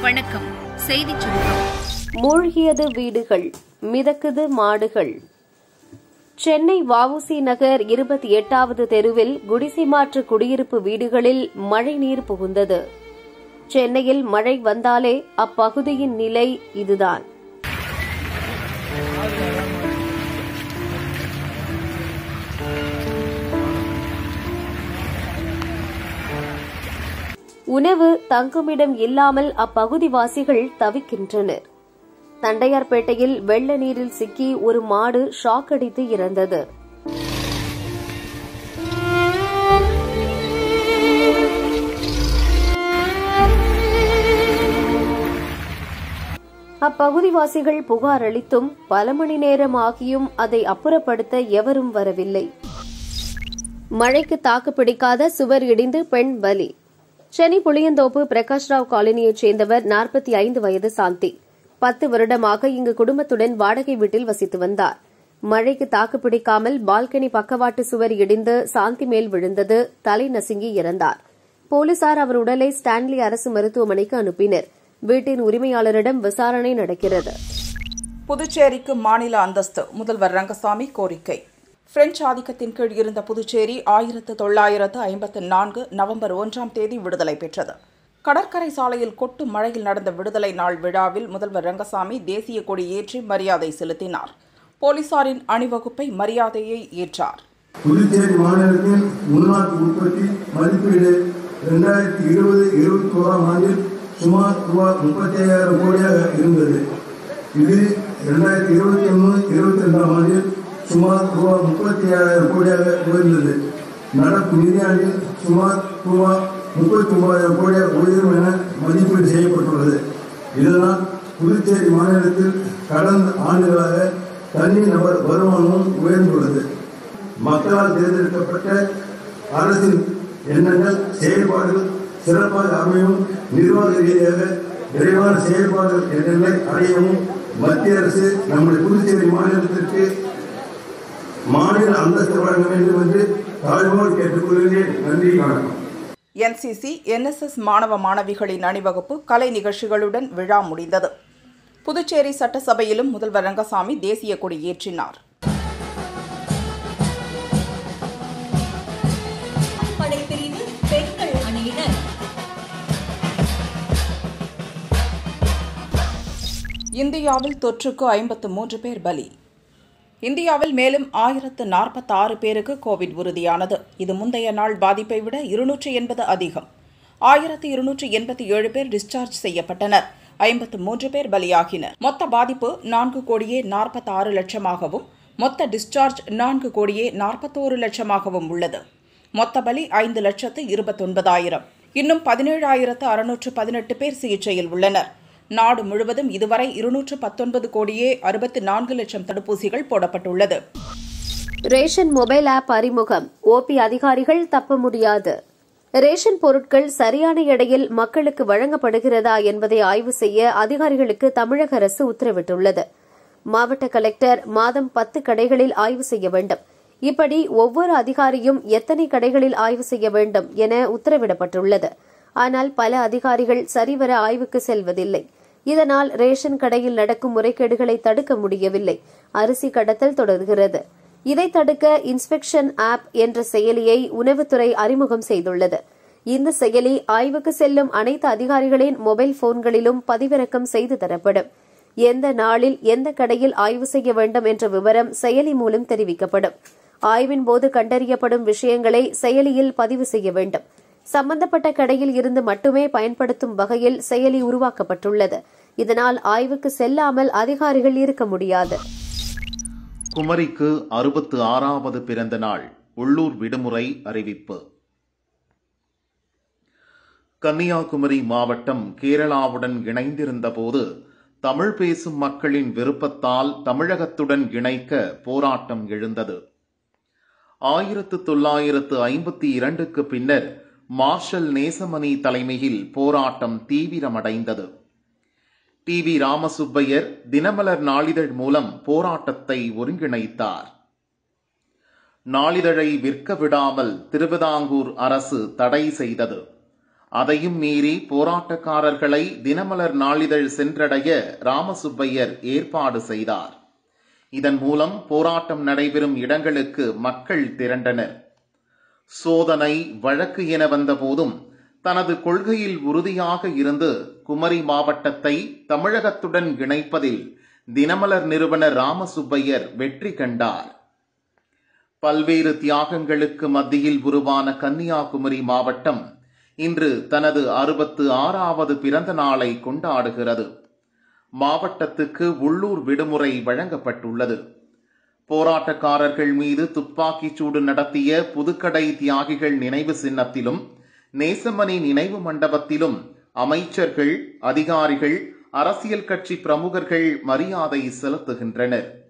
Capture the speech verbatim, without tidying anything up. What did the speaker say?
வணக்கம். செய்திச் சுருக்கம். மூழ்கியது வீடுகள், மிதக்குது மாடுகள். சென்னை வஉசி நகர் இருபத்தி எட்டாவது தெருவில் குடிசை மாற்று குடியிருப்பு வீடுகளில் மழைநீர் புகுந்தது. சென்னையில் மழை வந்தாலே அப்பகுதியின் நிலை இதுதான். உணவு தங்குமிடம் இல்லாமல் அப்பகுதிவாசிகள் தவிக்கின்றனர். தண்டையார்பேட்டையில் வெள்ள நீரில் சிக்கி ஒரு மாடு ஷாக் அடித்து இறந்தது. அப்பகுதிவாசிகள் புகார் அளித்தும் பல மணி நேரம் ஆகியும் அதை அப்புறப்படுத்த எவரும் வரவில்லை. மழைக்கு தாக்கு பிடிக்காத சுவர் இடிந்து பெண் பலி. சென்னை புளியந்தோப்பு பிரகாஷ்ராவ் காலனியைச் சேர்ந்தவர் நாற்பத்தி ஐந்து வயது சாந்தி. பத்து வருடமாக இங்கு குடும்பத்துடன் வாடகை வீட்டில் வசித்து வந்தார். மழைக்கு தாக்கு பிடிக்காமல் பால்கனி பக்கவாட்டு சுவர் இடிந்து சாந்தி மேல் விழுந்தது. தலை நசுங்கி இறந்தார். போலீசார் அவர் உடலை ஸ்டான்லி அரசு மருத்துவமனைக்கு அனுப்பினர். வீட்டின் உரிமையாளரிடம் விசாரணை நடக்கிறது. புதுச்சேரிக்கு மாநில அந்தஸ்து முதல்வர் ரங்கசாமி கோரிக்கை. பிரெஞ்சு ஆதிக்கத்தின் கீழ் இருந்த புதுச்சேரி ஆயிரத்து தொள்ளாயிரத்து ஐம்பத்து நான்கு நவம்பர் ஒன்றாம் தேதி விடுதலை பெற்றது. கடற்கரை சாலையில் கொட்டு மழையில் நடந்த விடுதலை நாள் விழாவில் முதல்வர் ரங்கசாமி தேசிய கொடி ஏற்றி மரியாதை செலுத்தினார். போலீசாரின் அணிவகுப்பை மரியாதையை ஏற்றார். புதுச்சேரி மாநிலத்தின் உள்நாட்டு உற்பத்தி மதிப்பீடு இரண்டாயிரத்தி இருபது இருபத்தி ஓராம் ஆண்டில் சுமார் ரூபாய் முப்பத்தி ஐயாயிரம் கோடியாக இருந்தது. இது இரண்டாயிரத்தி இருபத்தி ஒன்று இருபத்தி ரெண்டாம் ஆண்டில் சுமார் ரூபாய் முப்பத்தி ஏழாயிரம் கோடியாக உயர்ந்தது. நடப்பு நிதியாண்டில் சுமார் ரூபாய் முப்பத்தி ஒன்பதாயிரம் கோடியாக உயரும் என மதிப்பீடு செய்யப்பட்டுள்ளது. இதனால் புதுச்சேரி மாநிலத்தில் கடந்த ஆண்டுகளாக தனி நபர் வருமானமும் உயர்ந்துள்ளது. மக்களால் தேர்ந்தெடுக்கப்பட்ட அரசின் எண்ணங்கள் செயல்பாடுகள் சிறப்பாக அமையவும் நிர்வாக ரீதியாக விரைவான செயல்பாடுகள் எண்ணங்களை அடையவும் மத்திய அரசு நம்முடைய புதுச்சேரி மாநிலத்திற்கு மாநில அந்தஸ்து வழங்க வேண்டும் என்று தாழ்வோடு கேட்டுக்கொள்கிறேன். நன்றி, வணக்கம். என்சிசி என்எஸ்எஸ் மாணவ மாணவிகளின் அணிவகுப்பு கலை நிகழ்ச்சிகளுடன் விழா முடிந்தது. புதுச்சேரி சட்டசபையிலும் முதல்வர் ரங்கசாமி தேசிய கொடி ஏற்றினார். இந்தியாவில் தொற்றுக்கு ஐம்பத்து மூன்று பேர் பலி. இந்தியாவில் மேலும் ஆயிரத்து நாற்பத்தி ஆறு பேருக்கு கோவிட் உறுதியானது. இது முந்தைய நாள் பாதிப்பை விட இருநூற்று எண்பது அதிகம். ஆயிரத்து இருநூற்று எண்பத்தி ஏழு பேர் டிஸ்சார்ஜ் செய்யப்பட்டனர். ஐம்பத்து மூன்று பேர் பலியாகினர். மொத்த பாதிப்பு நான்கு கோடியே நாற்பத்தி ஆறு லட்சமாகவும் மொத்த டிஸ்சார்ஜ் நான்கு கோடியே நாற்பத்தோரு லட்சமாகவும் உள்ளது. மொத்த பலி ஐந்து லட்சத்து இருபத்தொன்பதாயிரம். இன்னும் பதினேழாயிரத்து அறுநூற்று பதினெட்டு பேர் சிகிச்சையில் உள்ளனர். நாடு முழுவதும் இதுவரை இருநூற்று பத்தொன்பது கோடியே அறுபத்தி நான்கு லட்சம் தடுப்பூசிகள் போடப்பட்டுள்ளது. ரேஷன் மொபைல் ஆப் அறிமுகம். ஓபி அதிகாரிகள் தப்ப முடியாது. ரேஷன் பொருட்கள் சரியான எடையில் மக்களுக்கு வழங்கப்படுகிறதா என்பதை ஆய்வு செய்ய அதிகாரிகளுக்கு தமிழக அரசு உத்தரவிட்டுள்ளது. மாவட்ட கலெக்டர் மாதம் பத்து கடைகளில் ஆய்வு செய்ய வேண்டும். இப்படி ஒவ்வொரு அதிகாரியும் எத்தனை கடைகளில் ஆய்வு செய்ய வேண்டும் என உத்தரவிடப்பட்டுள்ளது. ஆனால் பல அதிகாரிகள் சரிவர ஆய்வுக்கு செல்வதில்லை. இதனால் ரேஷன் கடையில் நடக்கும் முறைகேடுகளை தடுக்க முடியவில்லை. அரிசி கடத்தல் தொடர்கிறது. இதை தடுக்க இன்ஸ்பெக்ஷன் ஆப் என்ற செயலியை உணவுத்துறை அறிமுகம் செய்துள்ளது. இந்த செயலி ஆய்வுக்கு செல்லும் அனைத்து அதிகாரிகளின் மொபைல் போன்களிலும் பதிவிறக்கம் செய்து தரப்படும். எந்த நாளில் எந்த கடையில் ஆய்வு செய்ய வேண்டும் என்ற விவரம் செயலி மூலம் தெரிவிக்கப்படும். ஆய்வின் போது கண்டறியப்படும் விஷயங்களை செயலியில் பதிவு செய்ய வேண்டும். சம்பந்தப்பட்ட கடையில் இருந்து மட்டுமே பயன்படுத்தும் வகையில் செயலி உருவாக்கப்பட்டுள்ளது. இதனால் ஆய்வுக்கு செல்லாமல் அதிகாரிகள் இருக்க முடியாது. குமரிக்கு அறுபத்து ஆறாவது பிறந்த நாள். உள்ளூர் விடுமுறை அறிவிப்பு. கன்னியாகுமரி மாவட்டம் கேரளாவுடன் இணைந்திருந்த போது தமிழ் பேசும் மக்களின் விருப்பத்தால் தமிழகத்துடன் இணைக்க போராட்டம் எழுந்தது. ஆயிரத்து தொள்ளாயிரத்து ஐம்பத்தி இரண்டுக்கு பின்னர் மார்ஷல் நேசமணி தலைமையில் போராட்டம் தீவிரமடைந்தது. டி வி ராமசுப்பையர் தினமலர் நாளிதழ் மூலம் போராட்டத்தை ஒருங்கிணைத்தார். நாளிதழை விற்க விடாமல் திருவிதாங்கூர் அரசு தடை செய்தது. அதையும் மீறி போராட்டக்காரர்களை தினமலர் நாளிதழ் சென்றடைய ராமசுப்பையர் ஏற்பாடு செய்தார். இதன் மூலம் போராட்டம் நடைபெறும் இடங்களுக்கு மக்கள் திரண்டனர். சோதனை, வழக்கு என வந்தபோதும் தனது கொள்கையில் உறுதியாக இருந்து குமரி மாவட்டத்தை தமிழகத்துடன் இணைப்பதில் தினமலர் நிறுவனர் ராமசுப்பையர் வெற்றி கண்டார். பல்வேறு தியாகங்களுக்கு மத்தியில் உருவான கன்னியாகுமரி மாவட்டம் இன்று தனது அறுபத்து ஆறாவது பிறந்த நாளை கொண்டாடுகிறது. மாவட்டத்துக்கு உள்ளூர் விடுமுறை வழங்கப்பட்டுள்ளது. போராட்டக்காரர்கள் மீது துப்பாக்கிச் சூடு நடத்திய புதுக்கடை தியாகிகள் நினைவு சின்னத்திலும் நேசமணி நினைவு மண்டபத்திலும் அமைச்சர்கள், அதிகாரிகள், அரசியல் கட்சி பிரமுகர்கள் மரியாதை செலுத்துகின்றனர்.